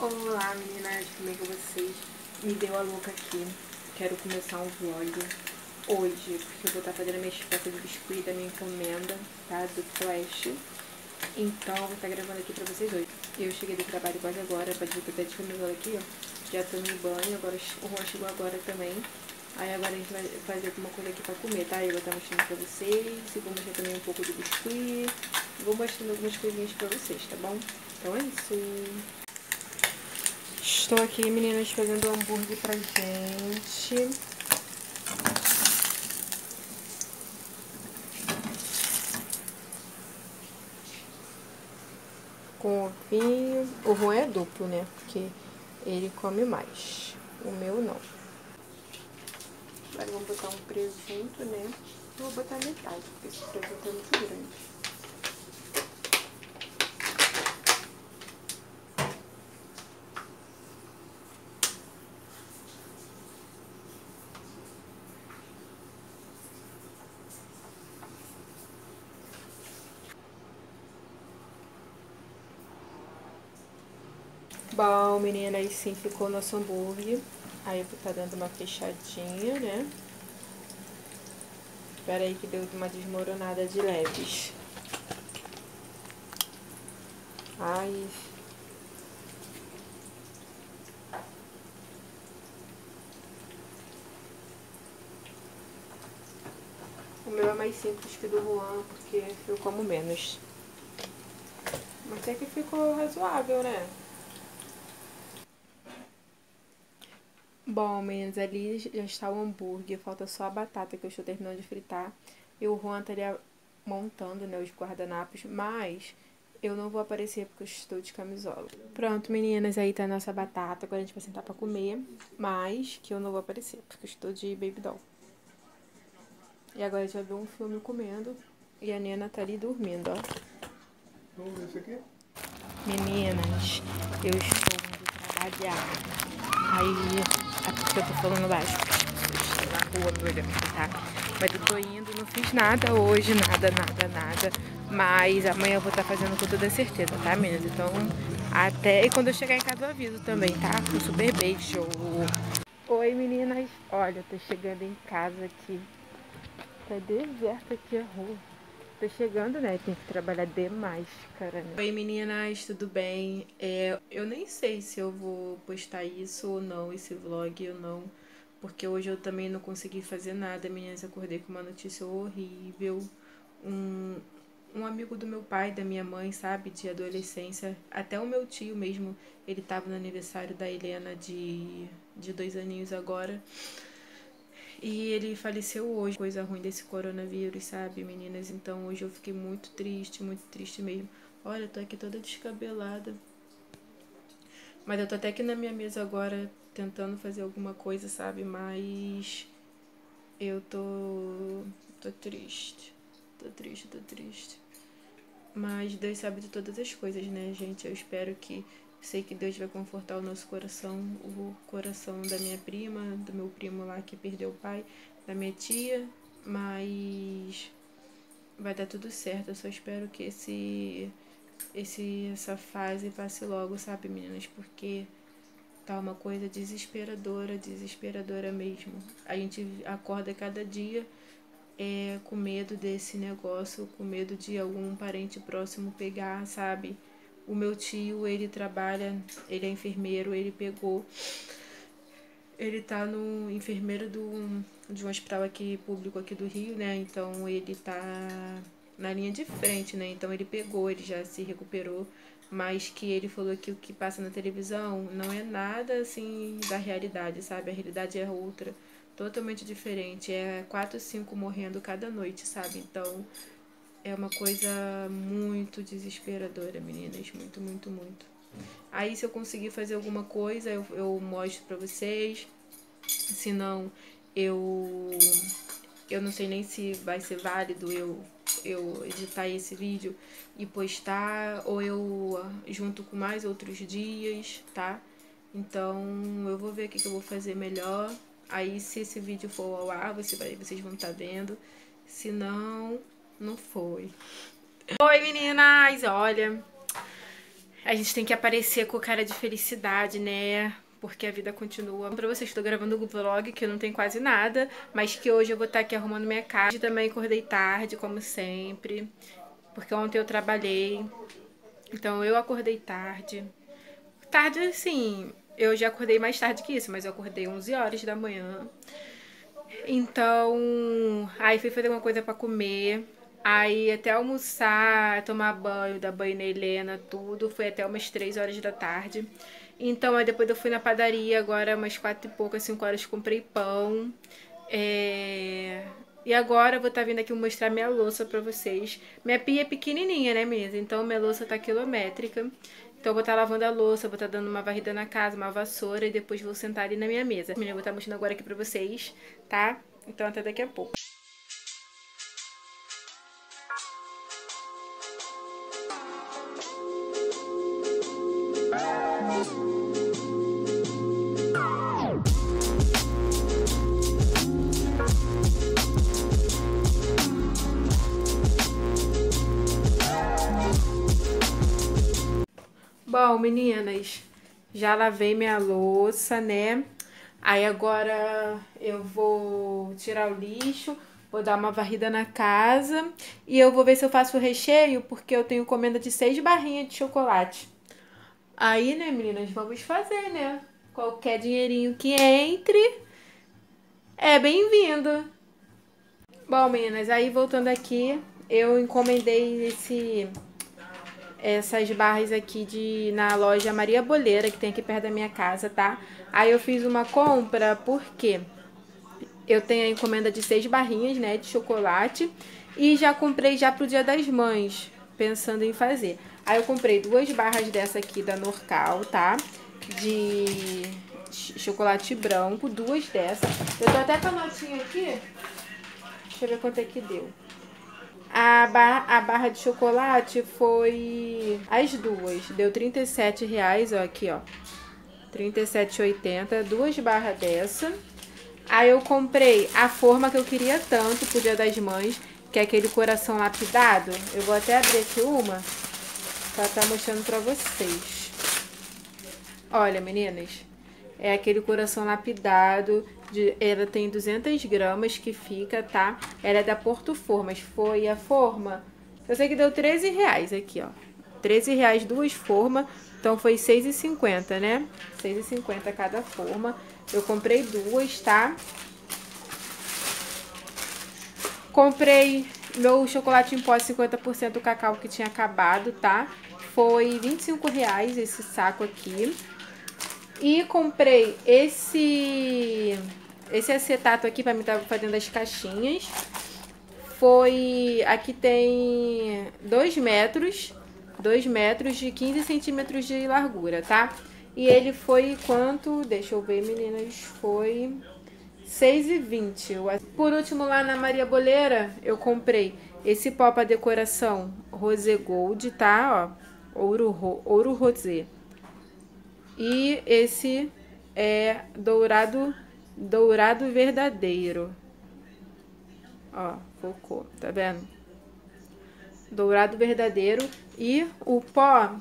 Olá meninas, como é que vocês? Me deu a louca aqui. Quero começar um vlog hoje, porque eu vou estar fazendo a minha peça de biscoito da minha encomenda, tá? Do Flash. Então eu vou estar gravando aqui pra vocês hoje. Eu cheguei do trabalho quase agora, pode ver que eu até de camisola aqui, ó. Já tô no banho, agora o Juan chegou agora também. Aí agora a gente vai fazer alguma coisa aqui pra comer, tá? Eu vou estar mostrando pra vocês, e vou mostrar também um pouco de biscoito. Vou mostrando algumas coisinhas pra vocês, tá bom? Então é isso. Estou aqui, meninas, fazendo hambúrguer pra gente. Com ovinho. O Juan é duplo, né? Porque ele come mais. O meu não. Agora vamos botar um presunto, né? Eu vou botar metade, porque esse presunto é muito grande. Bom, meninas, sim, ficou nosso hambúrguer. Aí eu vou estar dando uma fechadinha, né? Espera aí que deu uma desmoronada de leves. Ai... O meu é mais simples que o do Juan, porque eu como menos. Mas até que ficou razoável, né? Bom, meninas, ali já está o hambúrguer. Falta só a batata que eu estou terminando de fritar. E o Juan estaria montando, né, os guardanapos. Mas eu não vou aparecer porque eu estou de camisola. Pronto, meninas, aí tá a nossa batata. Agora a gente vai sentar pra comer. Mas que eu não vou aparecer porque eu estou de baby doll. E agora a gente vai ver um filme comendo. E a Nena tá ali dormindo, ó. Vamos ver isso aqui? Meninas, eu estou indo trabalhar. Aí, é porque eu tô falando baixo, porque as pessoas estão na rua me olhando, tá? Mas eu tô indo, não fiz nada hoje, nada. Mas amanhã eu vou estar fazendo com toda certeza, tá, meninas? Então, até... E quando eu chegar em casa eu aviso também, tá? Um super beijo. Oi, meninas. Olha, eu tô chegando em casa aqui. Tá deserto aqui a rua. Tô chegando, né? Tem que trabalhar de máscara, né? Oi, meninas, tudo bem? Eu nem sei se eu vou postar isso ou não, esse vlog ou não. Porque hoje eu também não consegui fazer nada, meninas. Acordei com uma notícia horrível. Um amigo do meu pai, da minha mãe, sabe? De adolescência. Até o meu tio mesmo, ele tava no aniversário da Helena de 2 aninhos agora. E ele faleceu hoje, coisa ruim desse coronavírus, sabe, meninas? Então hoje eu fiquei muito triste mesmo. Olha, eu tô aqui toda descabelada. Mas eu tô até aqui na minha mesa agora tentando fazer alguma coisa, sabe? Mas eu tô triste. Tô triste. Mas Deus sabe de todas as coisas, né, gente? Eu espero que... Sei que Deus vai confortar o nosso coração, o coração da minha prima, do meu primo lá que perdeu o pai, da minha tia, mas vai dar tudo certo. Eu só espero que essa fase passe logo, sabe, meninas? Porque tá uma coisa desesperadora mesmo. A gente acorda cada dia com medo desse negócio, com medo de algum parente próximo pegar, sabe? O meu tio, ele trabalha, ele é enfermeiro, ele tá no enfermeiro de um hospital aqui, público aqui do Rio, né? Então ele tá na linha de frente, né? Então ele já se recuperou, mas que ele falou que o que passa na televisão não é nada assim da realidade, sabe? A realidade é outra, totalmente diferente. É 4, 5 morrendo cada noite, sabe? Então é uma coisa muito desesperadora, meninas. Muito. Aí se eu conseguir fazer alguma coisa, eu mostro pra vocês. Se não, eu não sei nem se vai ser válido eu editar esse vídeo e postar, ou eu junto com mais outros dias, tá? Então eu vou ver o que eu vou fazer melhor. Aí se esse vídeo for ao ar, vocês vão estar vendo. Se não, não foi. Oi, meninas! Olha, A gente tem que aparecer com cara de felicidade, né? Porque a vida continua. Pra vocês, estou gravando um vlog que eu não tenho quase nada, mas que hoje eu vou estar aqui arrumando minha casa. Também acordei tarde, como sempre, porque ontem eu trabalhei. Então eu acordei tarde. Tarde, assim, eu já acordei mais tarde que isso, mas eu acordei 11 horas da manhã. Então, aí fui fazer uma coisa pra comer. Aí até almoçar, tomar banho, dar banho na Helena, tudo. Foi até umas 3 horas da tarde. Então, aí depois eu fui na padaria, agora umas 4 e poucas, 5 horas, comprei pão. E agora eu vou estar vindo aqui mostrar minha louça pra vocês. Minha pia é pequenininha, né, meninas? Então minha louça tá quilométrica. Então eu vou estar lavando a louça, vou estar dando uma varrida na casa, uma vassoura e depois vou sentar ali na minha mesa. Eu vou estar mostrando agora aqui pra vocês, tá? Então até daqui a pouco. Bom, meninas, já lavei minha louça, né? Aí agora eu vou tirar o lixo, vou dar uma varrida na casa e eu vou ver se eu faço o recheio, porque eu tenho encomenda de 6 barrinhas de chocolate. Aí, né, meninas, vamos fazer, né? Qualquer dinheirinho que entre é bem-vindo. Bom, meninas, aí voltando aqui, eu encomendei essas barras aqui na loja Maria Boleira, que tem aqui perto da minha casa, tá? Aí eu fiz uma compra porque eu tenho a encomenda de 6 barrinhas, né, de chocolate, e já comprei já pro Dia das Mães, pensando em fazer. Aí eu comprei 2 barras dessa aqui da Norcal, tá? De chocolate branco, 2 dessa. Eu tô até com a notinha aqui. Deixa eu ver quanto é que deu. A barra de chocolate foi as duas. Deu R$37, ó, aqui, ó. R$37,80, 2 barras dessa. Aí eu comprei a forma que eu queria tanto pro Dia das Mães, que é aquele coração lapidado. Eu vou até abrir aqui uma pra estar mostrando pra vocês. Olha, meninas, é aquele coração lapidado. Ela tem 200 gramas que fica, tá? Ela é da Porto Formas. Foi a forma, eu sei que deu R$13 aqui, ó. R$13 2 formas. Então foi R$6,50, né? R$6,50 cada forma. Eu comprei 2, tá? Comprei meu chocolate em pó 50% cacau que tinha acabado, tá? Foi R$25 esse saco aqui. E comprei esse acetato aqui pra mim estar fazendo as caixinhas. Aqui tem 2 metros de 15 centímetros de largura, tá? E ele foi quanto? Deixa eu ver, meninas. Foi R$6,20. Por último, lá na Maria Boleira, eu comprei esse pó pra decoração Rosé Gold, tá? Ó, ouro rosé. E esse é dourado verdadeiro. Ó, focou, tá vendo? Dourado verdadeiro. E o pó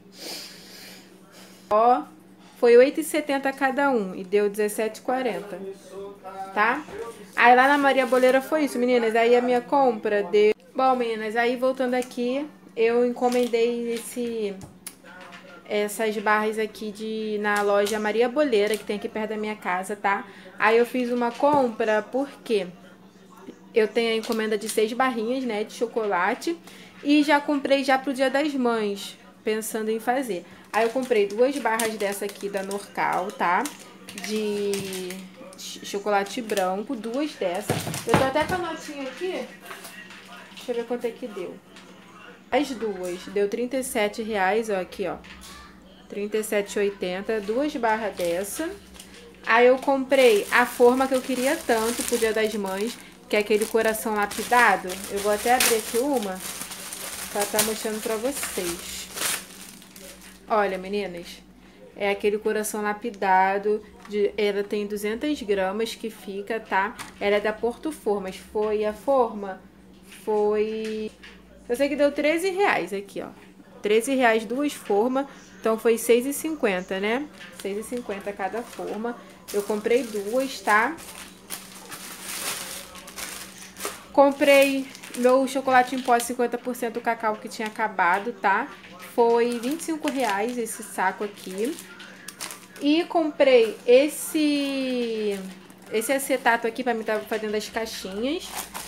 foi R$8,70 cada um e deu R$17,40, tá? Aí lá na Maria Boleira foi isso, meninas. Aí a minha compra deu... Bom, meninas, aí voltando aqui, eu encomendei essas barras aqui na loja Maria Boleira, que tem aqui perto da minha casa, tá? Aí eu fiz uma compra porque eu tenho a encomenda de 6 barrinhas, né, de chocolate, e já comprei já pro Dia das Mães, pensando em fazer. Aí eu comprei 2 barras dessa aqui da Norcal, tá? De chocolate branco, 2 dessa. Eu tô até com a notinha aqui. Deixa eu ver quanto é que deu. As duas, deu R$37, ó, aqui, ó. R$37,80, 2 barras dessa. Aí eu comprei a forma que eu queria tanto pro Dia das Mães, que é aquele coração lapidado. Eu vou até abrir aqui uma pra estar mostrando pra vocês. Olha, meninas, é aquele coração lapidado. Ela tem 200 gramas que fica, tá? Ela é da Porto Formas. Foi a forma, eu sei que deu R$13 aqui, ó. R$13 duas formas, então foi R$6,50, né? R$6,50 cada forma. Eu comprei duas, tá? Comprei meu chocolate em pó 50% cacau que tinha acabado, tá? Foi R$25 esse saco aqui. E comprei esse acetato aqui pra mim estar fazendo as caixinhas.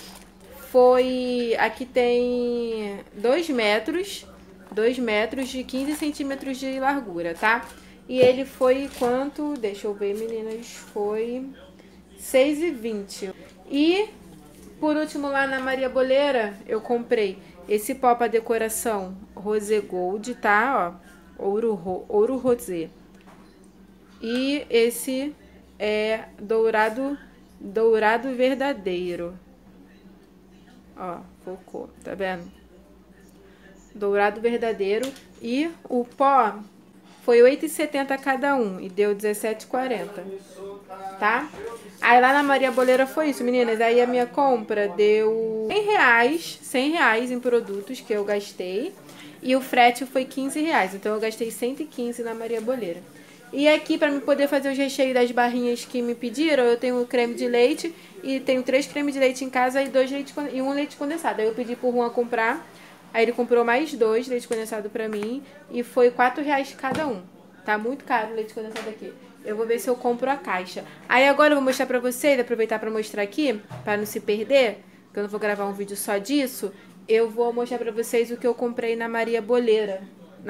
Aqui tem 2 metros de 15 centímetros de largura, tá? E ele foi quanto? Deixa eu ver, meninas. Foi R$6,20. E, por último, lá na Maria Boleira, eu comprei esse pó pra decoração Rosé Gold, tá? Ó, ouro rosé. E esse é dourado verdadeiro. Ó, focou, tá vendo? Dourado verdadeiro. E o pó foi R$8,70 cada um e deu R$17,40, tá? Aí lá na Maria Boleira foi isso, meninas. Aí a minha compra deu R$100 em produtos que eu gastei. E o frete foi R$15. Então eu gastei 115 na Maria Boleira. E aqui, pra me poder fazer os recheios das barrinhas que me pediram, eu tenho creme de leite e tenho 3 cremes de leite em casa e um leite condensado. Aí eu pedi pro Juan comprar, aí ele comprou mais 2 leite condensado pra mim e foi R$4 cada um. Tá muito caro o leite condensado aqui. Eu vou ver se eu compro a caixa. Aí agora eu vou mostrar pra vocês, aproveitar pra mostrar aqui, pra não se perder, que eu não vou gravar um vídeo só disso. Eu vou mostrar pra vocês o que eu comprei na Maria Boleira.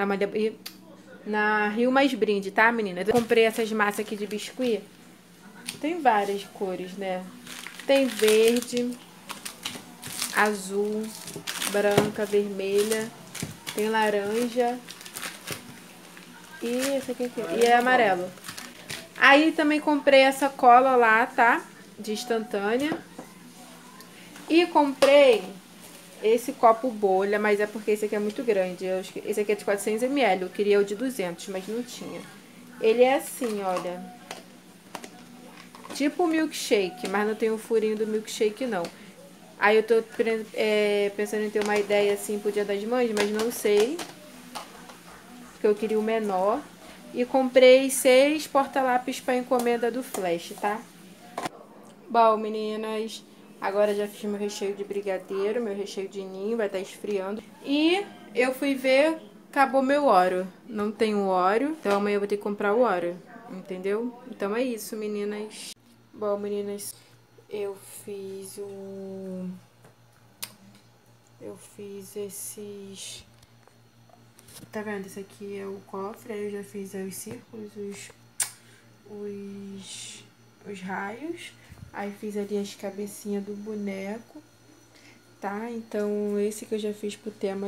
Na Rio Mais Brinde, tá, meninas? Eu comprei essas massas aqui de biscuit. Tem várias cores, né? Tem verde, azul, branca, vermelha. Tem laranja. E esse aqui e é amarelo. Aí também comprei essa cola lá, tá? De instantânea. E comprei esse copo bolha, mas é porque esse aqui é muito grande. Esse aqui é de 400 ml, eu queria o de 200, mas não tinha. Ele é assim, olha. Tipo milkshake, mas não tem o furinho do milkshake, não. Aí eu tô pensando em ter uma ideia assim pro Dia das Mães, mas não sei. Porque eu queria o menor. E comprei 6 porta-lápis pra encomenda do Flash, tá? Bom, meninas, agora já fiz meu recheio de brigadeiro, meu recheio de ninho, vai estar esfriando. E eu fui ver, acabou meu Oreo. Não tenho Oreo, então amanhã eu vou ter que comprar o Oreo, entendeu? Então é isso, meninas. Bom, meninas, eu fiz esses... Tá vendo? Esse aqui é o cofre, aí eu já fiz os círculos, os raios. Aí fiz ali as cabecinhas do boneco, tá? Então esse que eu já fiz pro tema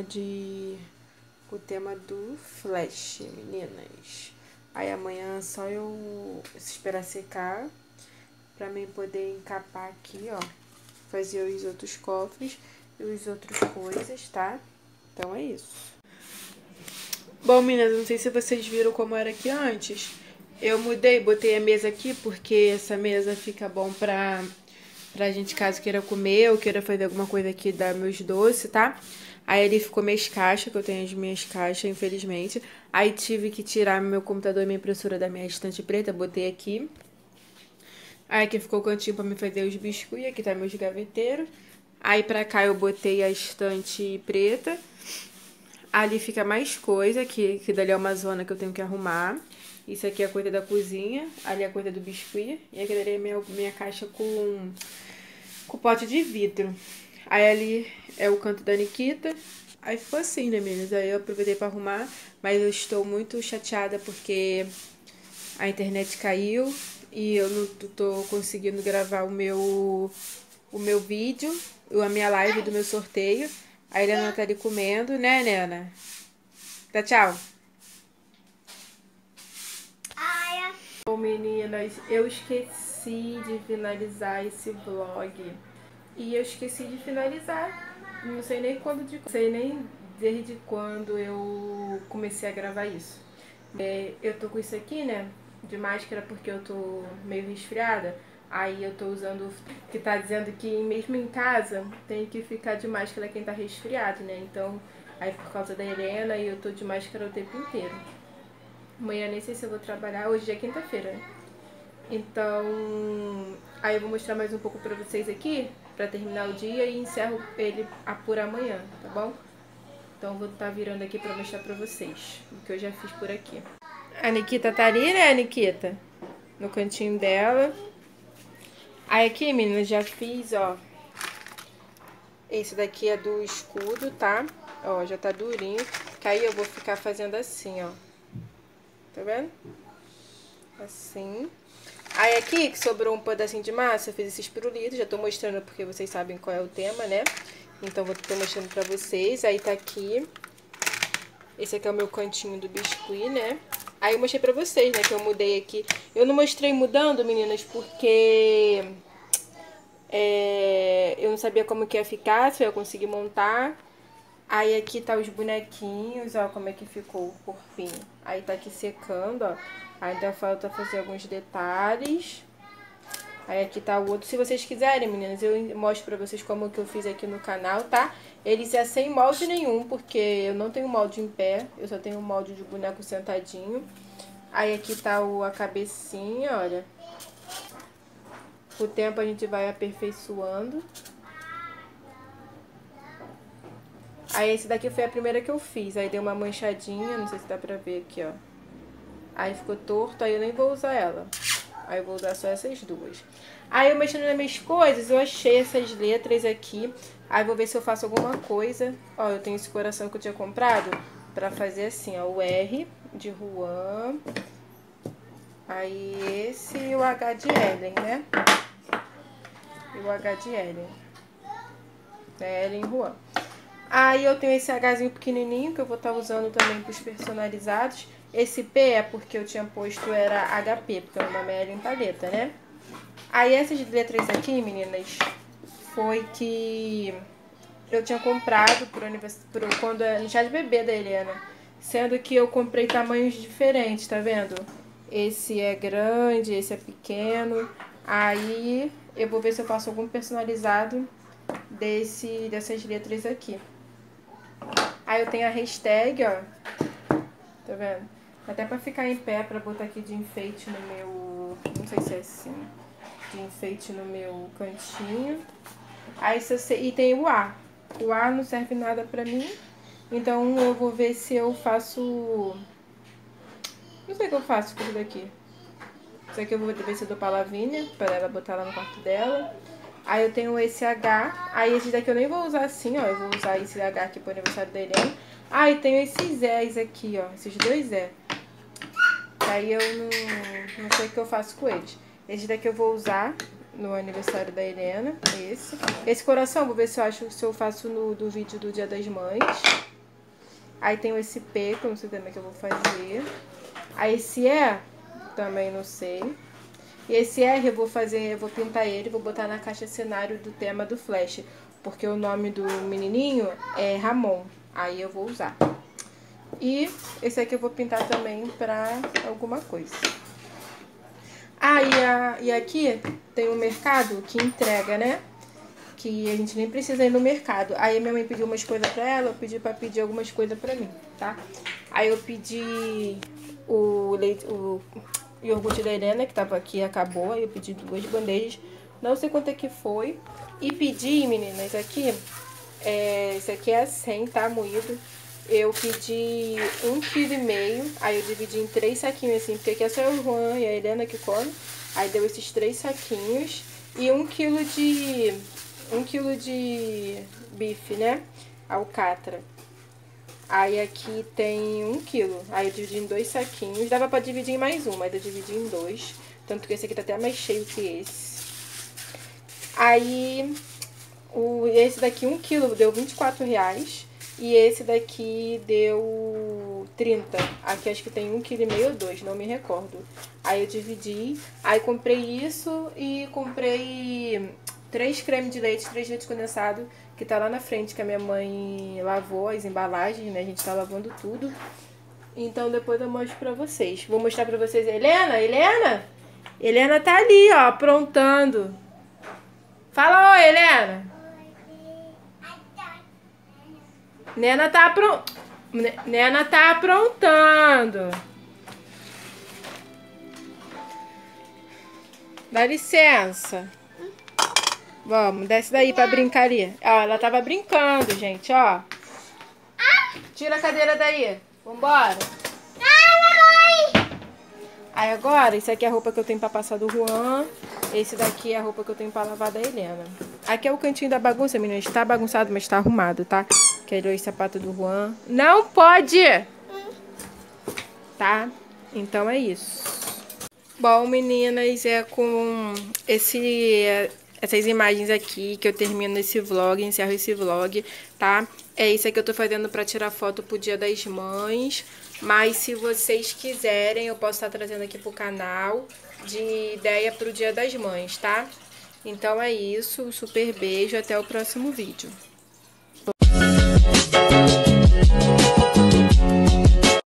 do Flash, meninas. Aí amanhã só eu esperar secar pra mim poder encapar aqui, ó. Fazer os outros cofres e os outros coisas, tá? Então é isso. Bom, meninas, não sei se vocês viram como era aqui antes. Eu mudei, botei a mesa aqui porque essa mesa fica bom pra gente caso queira comer ou queira fazer alguma coisa aqui, dar meus doces, tá? Aí ele ficou minhas caixas, que eu tenho as minhas caixas, infelizmente. Aí tive que tirar meu computador e minha impressora da minha estante preta, botei aqui. Aí aqui ficou o cantinho pra me fazer os biscuits, aqui tá meus gaveteiros. Aí pra cá eu botei a estante preta. Ali fica mais coisa, que dali é uma zona que eu tenho que arrumar. Isso aqui é a coisa da cozinha, ali é a coisa do biscuit. E aqui dali é minha caixa com pote de vidro. Aí ali é o canto da Nikita. Aí ficou assim, né, meninas? Aí eu aproveitei pra arrumar, mas eu estou muito chateada porque a internet caiu e eu não tô conseguindo gravar o meu vídeo, a minha live do meu sorteio. A Helena tá ali comendo, né, Nena? Tá, tchau. Bom, meninas, eu esqueci de finalizar esse vlog. E eu esqueci de finalizar. Não sei nem desde quando eu comecei a gravar isso. Eu tô com isso aqui, né, de máscara porque eu tô meio resfriada. Aí eu tô usando, que tá dizendo que mesmo em casa tem que ficar de máscara quem tá resfriado, né? Então Aí por causa da Helena eu tô de máscara o tempo inteiro. Amanhã nem sei se eu vou trabalhar, hoje é quinta-feira, né? Então, aí eu vou mostrar mais um pouco pra vocês aqui, pra terminar o dia e encerro ele por amanhã, tá bom? Então eu vou estar virando aqui pra mostrar pra vocês o que eu já fiz por aqui. A Nikita tá ali, né, Nikita? No cantinho dela. Aí aqui, meninas, já fiz, ó. Esse daqui é do escudo, tá? Ó, já tá durinho. Que aí eu vou ficar fazendo assim, ó. Tá vendo? Assim. Aí aqui, que sobrou um pedacinho de massa, eu fiz esses pirulitos. Já tô mostrando porque vocês sabem qual é o tema, né? Então, tô mostrando pra vocês. Aí tá aqui. Esse aqui é o meu cantinho do biscuit, né? Aí eu mostrei pra vocês, né? Que eu mudei aqui. Eu não mostrei mudando, meninas, porque... eu não sabia como que ia ficar, se eu ia conseguir montar. Aí aqui tá os bonequinhos, ó, como é que ficou o corpinho. Aí tá aqui secando, ó. Ainda falta fazer alguns detalhes. Aí aqui tá o outro. Se vocês quiserem, meninas, eu mostro pra vocês como que eu fiz aqui no canal, tá? Eles é sem molde nenhum, porque eu não tenho molde em pé. Eu só tenho molde de boneco sentadinho. Aí aqui tá a cabecinha, olha. Com o tempo a gente vai aperfeiçoando. Aí esse daqui foi a primeira que eu fiz. Aí deu uma manchadinha, não sei se dá pra ver aqui, ó. Aí ficou torto, aí eu nem vou usar ela. Aí eu vou usar só essas duas. Aí eu mexendo nas minhas coisas, eu achei essas letras aqui. Aí vou ver se eu faço alguma coisa. Ó, eu tenho esse coração que eu tinha comprado pra fazer assim, ó. O R de Juan. Aí esse e o H de Ellen, né? E o H de Ellen. É Ellen Juan. Aí eu tenho esse Hzinho pequenininho que eu vou estar usando também para os personalizados. Esse P é porque eu tinha posto era HP, porque o nome é Ellen Paleta, né? Aí essas letras aqui, meninas, foi que eu tinha comprado quando no chá de bebê da Helena. Sendo que eu comprei tamanhos diferentes, tá vendo? Esse é grande, esse é pequeno. Aí eu vou ver se eu faço algum personalizado dessas letras aqui. Aí eu tenho a hashtag, ó. Tá vendo? Até pra ficar em pé, pra botar aqui de enfeite no meu... Não sei se é assim. De enfeite no meu cantinho. Aí e tem o A. O A não serve nada pra mim. Então eu vou ver se eu faço... Não sei o que eu faço com isso daqui. Isso aqui eu vou ver se eu dou pra Lavínia, pra ela botar lá no quarto dela. Aí eu tenho esse H. Aí esse daqui eu nem vou usar assim, ó. Eu vou usar esse H aqui pro aniversário da Helena. Ah, e tenho esses Zés aqui, ó. Esses dois Zé. Aí eu não sei o que eu faço com eles. Esse daqui eu vou usar no aniversário da Helena. Esse coração, vou ver se eu faço do vídeo do Dia das Mães. Aí tenho esse P, que eu não sei também o que eu vou fazer. Aí esse E, também não sei. E esse R eu vou pintar ele, vou botar na caixa cenário do tema do Flash. Porque o nome do menininho é Ramon. Aí eu vou usar. E esse aqui eu vou pintar também pra alguma coisa. Ah, e aqui tem um mercado que entrega, né? Que a gente nem precisa ir no mercado. Aí minha mãe pediu umas coisas pra ela, eu pedi pra pedir algumas coisas pra mim, tá? Aí eu pedi o iogurte da Helena, que tava aqui, acabou. Aí eu pedi 2 bandejas, não sei quanto é que foi. E pedi, meninas, aqui, esse aqui é 100, tá, moído. Eu pedi 1,5 kg, aí eu dividi em 3 saquinhos assim, porque aqui é só o Juan e a Helena que come. Aí deu esses 3 saquinhos e 1 kg de bife, né? Alcatra. Aí aqui tem 1 kg. Aí eu dividi em 2 saquinhos. Dava pra dividir em mais um, mas eu dividi em 2. Tanto que esse aqui tá até mais cheio que esse. Aí esse daqui 1 kg deu R$24. E esse daqui deu 30. Aqui acho que tem 1,5 kg ou 2, não me recordo. Aí eu dividi. Aí comprei isso e comprei 3 cremes de leite, 3 leite condensado, que tá lá na frente, que a minha mãe lavou as embalagens, né? A gente tá lavando tudo. Então depois eu mostro pra vocês. Vou mostrar pra vocês a Helena. Helena? Helena tá ali, ó, aprontando. Fala oi, Helena. Nena tá aprontando. Dá licença. Vamos, desce daí pra brincar ali. Ó, ela tava brincando, gente, ó. Tira a cadeira daí. Vambora. Aí agora, isso aqui é a roupa que eu tenho pra passar do Juan. Esse daqui é a roupa que eu tenho pra lavar da Helena. Aqui é o cantinho da bagunça, meninas. Tá bagunçado, mas tá arrumado, tá? Que é o sapato do Juan. Não pode! Tá? Então é isso. Bom, meninas, é com essas imagens aqui que eu termino esse vlog, encerro esse vlog, tá? É isso aqui que eu tô fazendo pra tirar foto pro Dia das Mães. Mas se vocês quiserem, eu posso estar trazendo aqui pro canal de ideia pro Dia das Mães, tá? Então é isso, um super beijo, até o próximo vídeo.